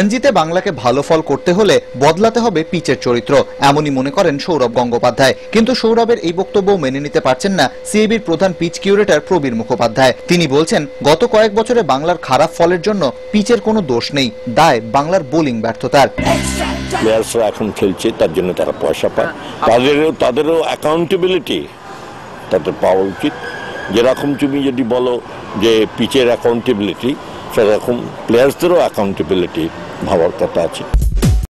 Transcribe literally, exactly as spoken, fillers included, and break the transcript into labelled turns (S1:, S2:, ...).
S1: রঞ্জিতে বাংলাকে ভালো ফল করতে হলে বদলাতে হবে পিচের চরিত্র, এমনই মনে করেন সৌরভ গঙ্গোপাধ্যায়। কিন্তু সৌরভের এই বক্তব্য মেনে নিতে পারছেন না সিএবির প্রধান পিচ কিউরেটর প্রবীর মুখোপাধ্যায়। তিনি বলছেন, গত কয়েক বছরে বাংলার খারাপ ফলের জন্য পিচের কোনো দোষ নেই, দায় বাংলার বোলিং ব্যর্থতার।
S2: প্লেয়ার্সরা এখন খেলছে, তার জন্য তারা পয়সা পায়, তাদেরও তাদেরও অ্যাকাউন্টেবিলিটি তাদের পাওয়া উচিত। যেরকম তুমি যদি বলো যে পিচের অ্যাকাউন্টেবিলিটি, সেরকম প্লেয়ার্সদেরও অ্যাকাউন্টেবিলিটি ভাবার কথা আছে।